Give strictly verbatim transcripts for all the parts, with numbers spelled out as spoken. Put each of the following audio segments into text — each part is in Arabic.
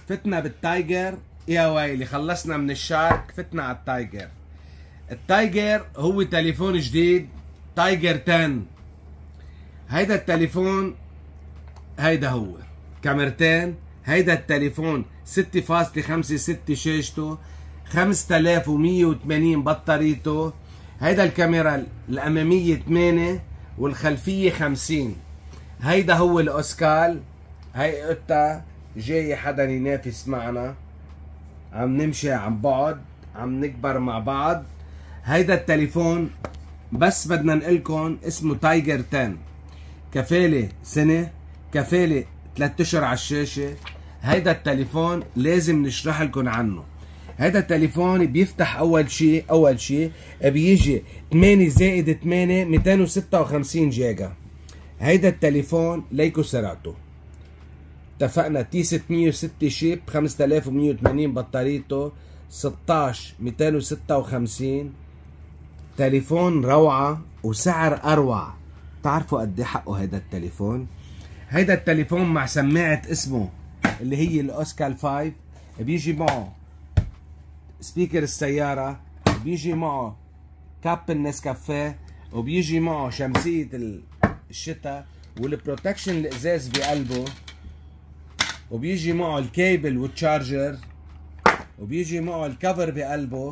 فتنا بالتايجر يا ويلي، خلصنا من الشارك فتنا على التايجر. التايجر هو تليفون جديد تايجر عشرة. هيدا التليفون هيدا هو كاميرتين. هيدا التليفون ستة فاصلة خمسة ستة شاشته، خمسة آلاف ومية وثمانين بطاريته. هيدا الكاميرا الأمامية ثمانية والخلفية خمسين. هيدا هو الأوسكال. هي قطة جاي حدا ينافس معنا، عم نمشي عن بعد، عم نكبر مع بعض. هيدا التليفون بس بدنا نقلكن اسمه تايجر عشرة. كفالة سنة، كفالة ثلاثة اشهر على الشاشة. هيدا التليفون لازم نشرح لكم عنه. هيدا التليفون بيفتح اول شيء اول شيء بيجي ثمانية زائد ثمانية مئتين وستة وخمسين جيجا. هيدا التليفون ليكو سرعته. اتفقنا تي ستمية وستة شيب، خمسة آلاف ومية وثمانين بطاريته، ستاشر مئتين وستة وخمسين. تليفون روعة وسعر اروع. بتعرفوا قد ايه حقه هيدا التليفون؟ هيدا التليفون مع سماعة اسمه اللي هي الاوسكال خمسة، بيجي معه سبيكر السيارة، بيجي معه كاب النسكافيه، وبيجي معه شمسية الشتاء والبروتكشن الازاز بقلبه، وبيجي معه الكيبل والتشارجر، وبيجي معه الكفر بقلبه.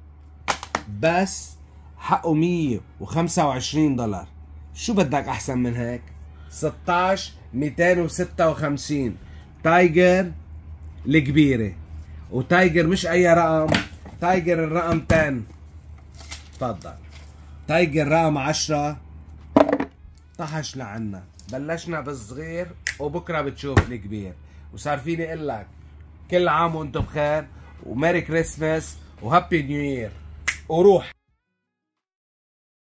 بس حقه مية وخمسة وعشرين دولار. شو بدك احسن من هيك؟ ستاشر مئتين وستة وخمسين. تايجر الكبيرة، وتايجر مش اي رقم، تايجر الرقم عشرة. تفضل. تايجر رقم عشرة. طحش لعنا. بلشنا بالصغير وبكره بتشوف الكبير. وصار فيني اقول لك كل عام وانتم بخير، وميري كريسماس وهابي نيو يير. وروح